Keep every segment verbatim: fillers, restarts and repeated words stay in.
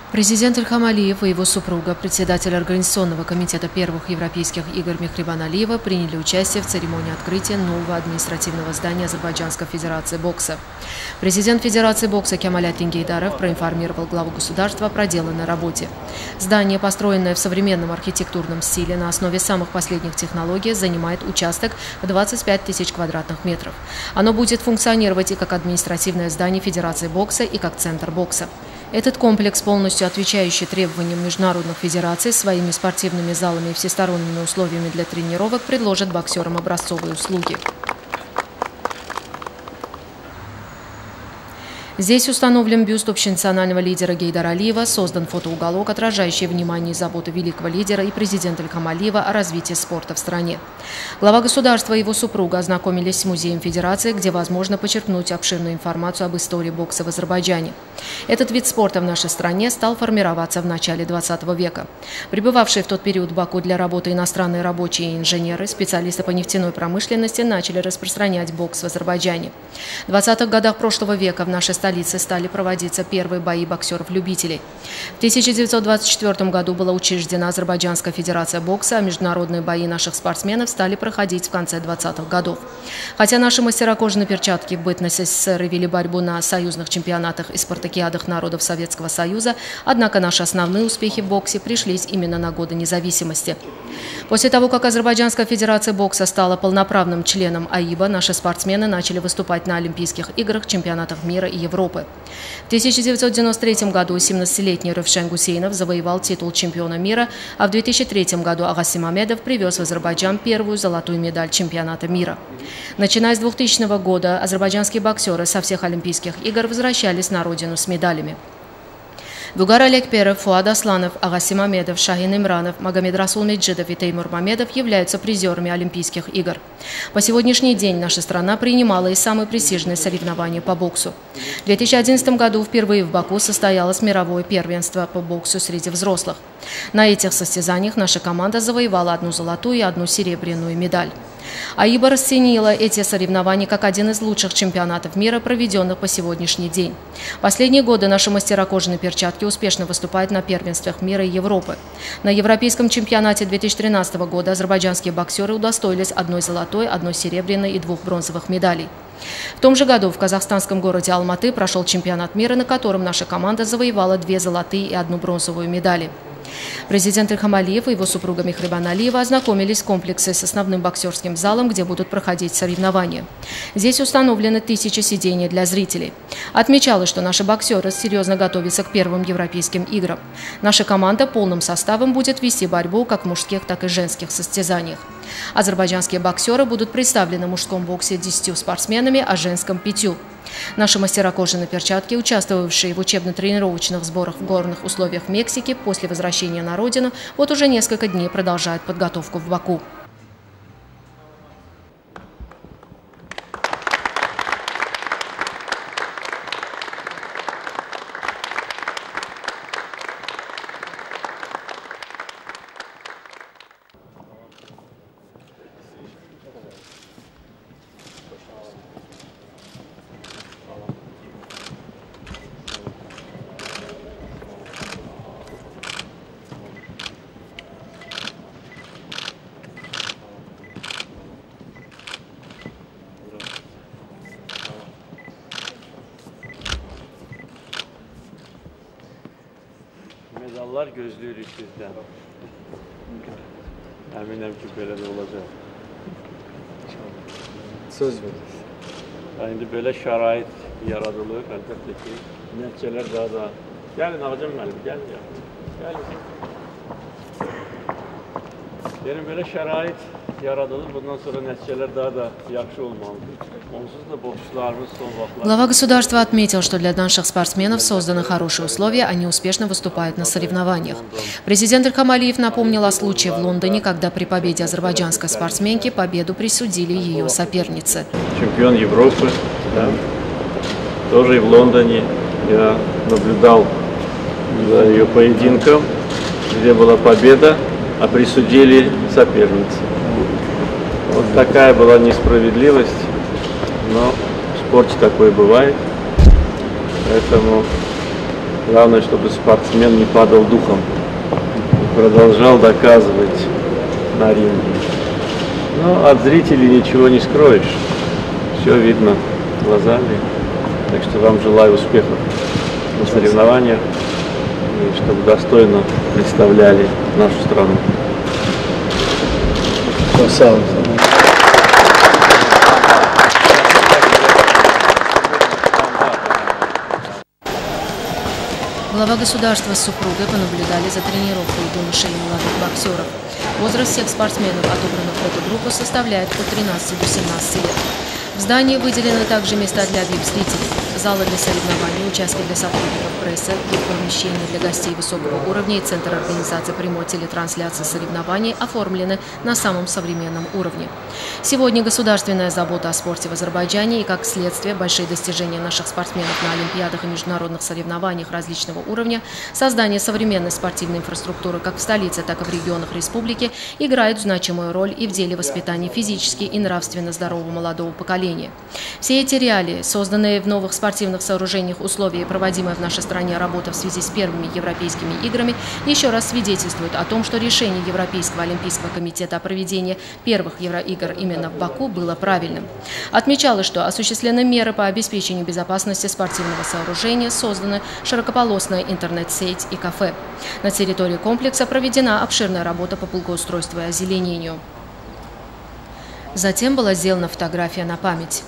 Президент Ильхам Алиев и его супруга, председатель Организационного комитета первых европейских игр Мехрибан Алиева, приняли участие в церемонии открытия нового административного здания Азербайджанской федерации бокса. Президент Федерации бокса Кемалетдин Гейдаров проинформировал главу государства о проделанной работе. Здание, построенное в современном архитектурном стиле на основе самых последних технологий, занимает участок в двадцать пять тысяч квадратных метров. Оно будет функционировать и как административное здание Федерации бокса, и как центр бокса. Этот комплекс, полностью отвечающий требованиям международных федераций, своими спортивными залами и всесторонними условиями для тренировок, предложит боксерам образцовые услуги. Здесь установлен бюст общенационального лидера Гейдара Алиева, создан фотоуголок, отражающий внимание и заботу великого лидера и президента Ильхама Алиева о развитии спорта в стране. Глава государства и его супруга ознакомились с музеем Федерации, где возможно подчеркнуть обширную информацию об истории бокса в Азербайджане. Этот вид спорта в нашей стране стал формироваться в начале двадцатого века. Прибывавшие в тот период в Баку для работы иностранные рабочие и инженеры, специалисты по нефтяной промышленности начали распространять бокс в Азербайджане. В двадцатых годах прошлого века в нашей стране В столице стали проводиться первые бои боксеров-любителей. В тысяча девятьсот двадцать четвёртом году была учреждена Азербайджанская федерация бокса, а международные бои наших спортсменов стали проходить в конце двадцатых годов. Хотя наши мастера кожаной перчатки в бытность СССР вели борьбу на союзных чемпионатах и спартакиадах народов Советского Союза, однако наши основные успехи в боксе пришлись именно на годы независимости. После того, как Азербайджанская федерация бокса стала полноправным членом АИБа, наши спортсмены начали выступать на Олимпийских играх, чемпионатах мира и Европы. В тысяча девятьсот девяносто третьем году семнадцатилетний Ревшен Гусейнов завоевал титул чемпиона мира, а в две тысячи третьем году Агасим Мамедов привез в Азербайджан первую золотую медаль чемпионата мира. Начиная с двухтысячного года азербайджанские боксеры со всех Олимпийских игр возвращались на родину с медалями. Бугар Алекперов, Фуад Асланов, Агасим Мамедов, Шахин Имранов, Магомед Расул Меджидов и Теймур Мамедов являются призерами Олимпийских игр. По сегодняшний день наша страна принимала и самые престижные соревнования по боксу. В две тысячи одиннадцатом году впервые в Баку состоялось мировое первенство по боксу среди взрослых. На этих состязаниях наша команда завоевала одну золотую и одну серебряную медаль. АИБа расценила эти соревнования как один из лучших чемпионатов мира, проведенных по сегодняшний день. Последние годы наши мастера кожаной перчатки успешно выступают на первенствах мира и Европы. На Европейском чемпионате две тысячи тринадцатого года азербайджанские боксеры удостоились одной золотой, одной серебряной и двух бронзовых медалей. В том же году в казахстанском городе Алматы прошел чемпионат мира, на котором наша команда завоевала две золотые и одну бронзовую медали. Президент Ильхам Алиев и его супруга Мехрибан Алиева ознакомились в комплексе с основным боксерским залом, где будут проходить соревнования. Здесь установлены тысячи сидений для зрителей. Отмечалось, что наши боксеры серьезно готовятся к первым европейским играм. Наша команда полным составом будет вести борьбу как в мужских, так и женских состязаниях. Азербайджанские боксеры будут представлены в мужском боксе десятью спортсменами, а в женском – пятью. Наши мастера кожаной перчатки, участвовавшие в учебно-тренировочных сборах в горных условиях в Мексике, после возвращения на родину, вот уже несколько дней продолжают подготовку в Баку. Medallar gözlüyoruz sizden. Eminim ki böyle de olacak. Söz veririz. Şimdi böyle şarait yaratılıyor elbette ki. Neticeler daha da... Gelin ağacım benim, gelin ya. Gelin. Yani böyle şarait yaratılır, bundan sonra neticeler daha da yaxşı olmalı. Глава государства отметил, что для наших спортсменов созданы хорошие условия, они успешно выступают на соревнованиях. Президент Ильхам Алиев напомнил о случае в Лондоне, когда при победе азербайджанской спортсменки победу присудили ее сопернице. Чемпион Европы, да. Тоже и в Лондоне я наблюдал за ее поединком, где была победа, а присудили сопернице. Вот такая была несправедливость. Но в спорте такое бывает, поэтому Главное, чтобы спортсмен не падал духом и продолжал доказывать на ринге. Но от зрителей ничего не скроешь. Все видно глазами. Так что вам желаю успехов на соревнованиях и чтобы достойно представляли нашу страну. Красавец. Глава государства с супругой понаблюдали за тренировкой юношей и молодых боксеров. Возраст всех спортсменов, отобранных в эту группу, составляет от тринадцати до семнадцати лет. В здании выделены также места для вип-зрителей, залы для соревнований, участки для сотрудников прессы, помещения для гостей высокого уровня и центр организации прямой телетрансляции соревнований оформлены на самом современном уровне. Сегодня государственная забота о спорте в Азербайджане и, как следствие, большие достижения наших спортсменов на олимпиадах и международных соревнованиях различного уровня, создание современной спортивной инфраструктуры как в столице, так и в регионах республики играют значимую роль и в деле воспитания физически и нравственно здорового молодого поколения. Все эти реалии, созданные в новых спортивных сооружениях условия и проводимая в нашей стране работа в связи с первыми европейскими играми, еще раз свидетельствуют о том, что решение Европейского олимпийского комитета о проведении первых евроигр именно в Баку было правильным. Отмечалось, что осуществлены меры по обеспечению безопасности спортивного сооружения, созданы широкополосная интернет-сеть и кафе. На территории комплекса проведена обширная работа по благоустройству и озеленению. Затем была сделана фотография на память.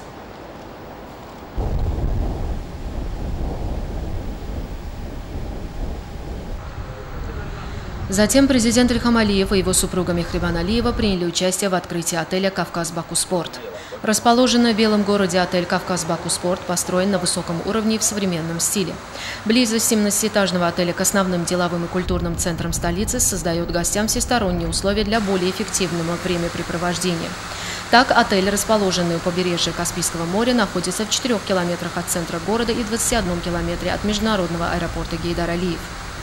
Затем президент Ильхам Алиев и его супруга Мехрибан Алиева приняли участие в открытии отеля «Кавказ-Баку Спорт». Расположенный в белом городе отель «Кавказ-Баку Спорт» построен на высоком уровне и в современном стиле. Близость семнадцатиэтажного отеля к основным деловым и культурным центрам столицы создает гостям всесторонние условия для более эффективного времяпрепровождения. Так, отель, расположенный у побережья Каспийского моря, находится в четырёх километрах от центра города и двадцати одном километре от международного аэропорта Гейдар Алиев.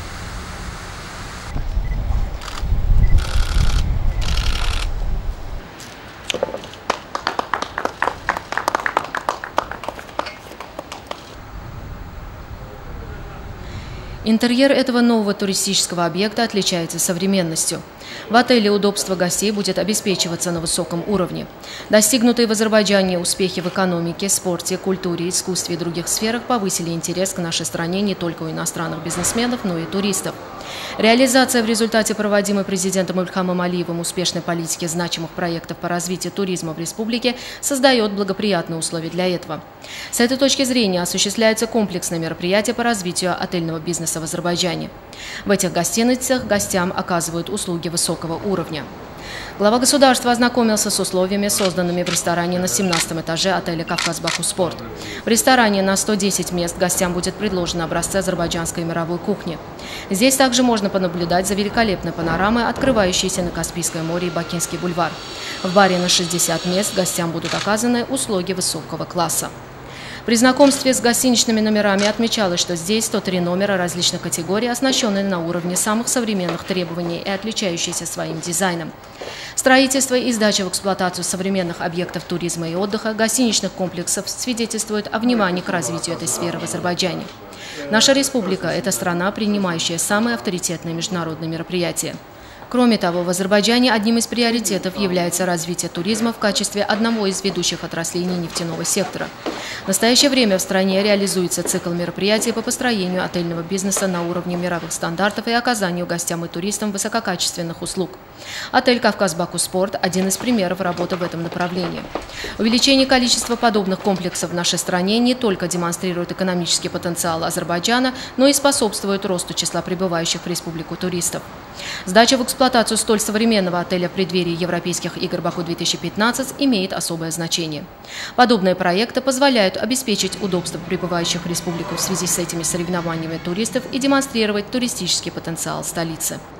Интерьер этого нового туристического объекта отличается современностью. В отеле удобство гостей будет обеспечиваться на высоком уровне. Достигнутые в Азербайджане успехи в экономике, спорте, культуре, искусстве и других сферах повысили интерес к нашей стране не только у иностранных бизнесменов, но и туристов. Реализация в результате проводимой президентом Ильхамом Алиевым успешной политики значимых проектов по развитию туризма в республике создает благоприятные условия для этого. С этой точки зрения осуществляются комплексные мероприятия по развитию отельного бизнеса в Азербайджане. В этих гостиницах гостям оказывают услуги высокого уровня. Глава государства ознакомился с условиями, созданными в ресторане на семнадцатом этаже отеля «Кавказ-Баку Спорт». В ресторане на сто десять мест гостям будет предложено образцы азербайджанской мировой кухни. Здесь также можно понаблюдать за великолепной панорамой, открывающейся на Каспийское море и Бакинский бульвар. В баре на шестьдесят мест гостям будут оказаны услуги высокого класса. При знакомстве с гостиничными номерами отмечалось, что здесь сто три номера различных категорий, оснащенные на уровне самых современных требований и отличающиеся своим дизайном. Строительство и сдача в эксплуатацию современных объектов туризма и отдыха, гостиничных комплексов свидетельствует о внимании к развитию этой сферы в Азербайджане. Наша республика – это страна, принимающая самые авторитетные международные мероприятия. Кроме того, в Азербайджане одним из приоритетов является развитие туризма в качестве одного из ведущих отраслей нефтяного сектора. В настоящее время в стране реализуется цикл мероприятий по построению отельного бизнеса на уровне мировых стандартов и оказанию гостям и туристам высококачественных услуг. Отель «Кавказ-Баку Спорт» – один из примеров работы в этом направлении. Увеличение количества подобных комплексов в нашей стране не только демонстрирует экономический потенциал Азербайджана, но и способствует росту числа прибывающих в республику туристов. Сдача в эксплуатацию столь современного отеля в преддверии Европейских игр Баку-две тысячи пятнадцать имеет особое значение. Подобные проекты позволяют обеспечить удобство прибывающих в республику в связи с этими соревнованиями туристов и демонстрировать туристический потенциал столицы.